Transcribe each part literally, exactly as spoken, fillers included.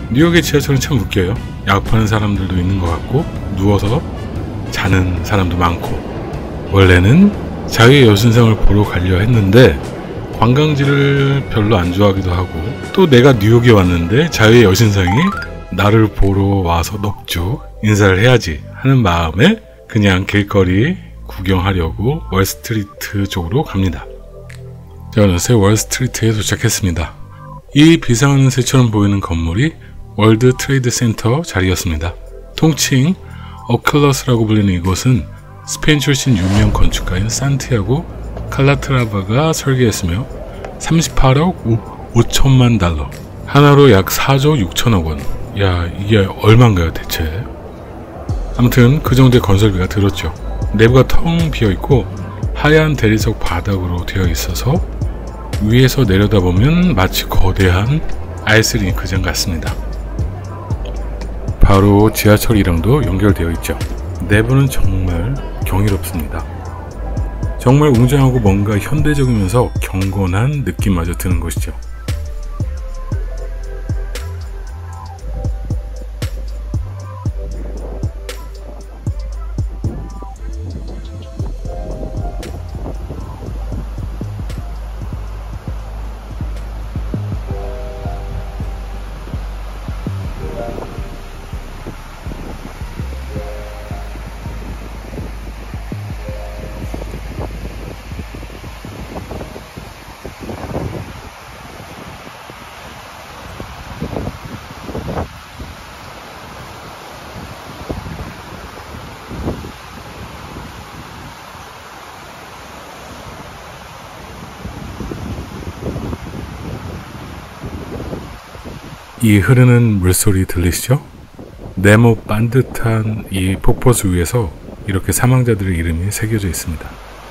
뉴욕의 지하철은 참 웃겨요. 약파는 사람들도 있는 것 같고 누워서 자는 사람도 많고. 원래는 자유의 여신상을 보러 가려 했는데 관광지를 별로 안 좋아하기도 하고, 또 내가 뉴욕에 왔는데 자유의 여신상이 나를 보러 와서 넋죠. 인사를 해야지 하는 마음에 그냥 길거리 구경하려고 월스트리트 쪽으로 갑니다. 자, 어느새 월스트리트에 도착했습니다. 이 비상하는 새처럼 보이는 건물이 월드 트레이드 센터 자리였습니다. 통칭 어클러스라고 불리는 이곳은 스페인 출신 유명 건축가인 산티아고 칼라트라바가 설계했으며 삼십팔억 오천만 달러, 하나로 약 사조 육천억 원. 야, 이게 얼마인가요 대체? 아무튼 그 정도의 건설비가 들었죠. 내부가 텅 비어있고 하얀 대리석 바닥으로 되어 있어서 위에서 내려다보면 마치 거대한 아이스링크장 같습니다. 바로 지하철이랑도 연결되어 있죠. 내부는 정말 경이롭습니다. 정말 웅장하고 뭔가 현대적이면서 경건한 느낌마저 드는 것이죠. 이 흐르는 물소리 들리시죠? 네모 반듯한 이 폭포수 위에서 이렇게 사망자들의 이름이 새겨져 있습니다.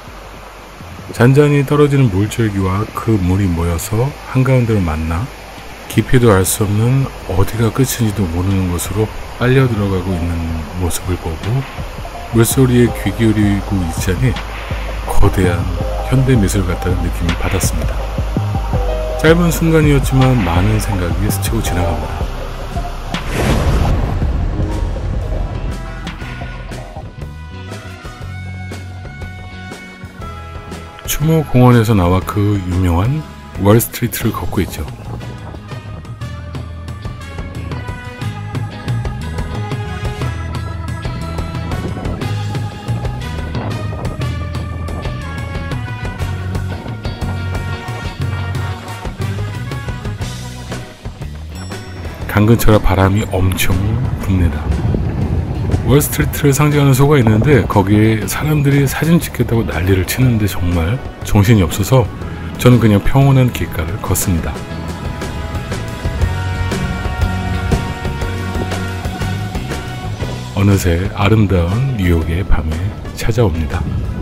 잔잔히 떨어지는 물줄기와 그 물이 모여서 한가운데로 만나 깊이도 알 수 없는 어디가 끝인지도 모르는 곳으로 빨려 들어가고 있는 모습을 보고 물소리에 귀 기울이고 있자니 거대한 현대미술 같다는 느낌을 받았습니다. 짧은 순간이었지만 많은 생각이 스치고 지나갑니다. 추모 공원에서 나와 그 유명한 월스트리트를 걷고 있죠. 당근처럼 바람이 엄청 붑니다. 월스트리트를 상징하는 소가 있는데 거기에 사람들이 사진 찍겠다고 난리를 치는데 정말 정신이 없어서 저는 그냥 평온한 길가를 걷습니다. 어느새 아름다운 뉴욕의 밤이 찾아옵니다.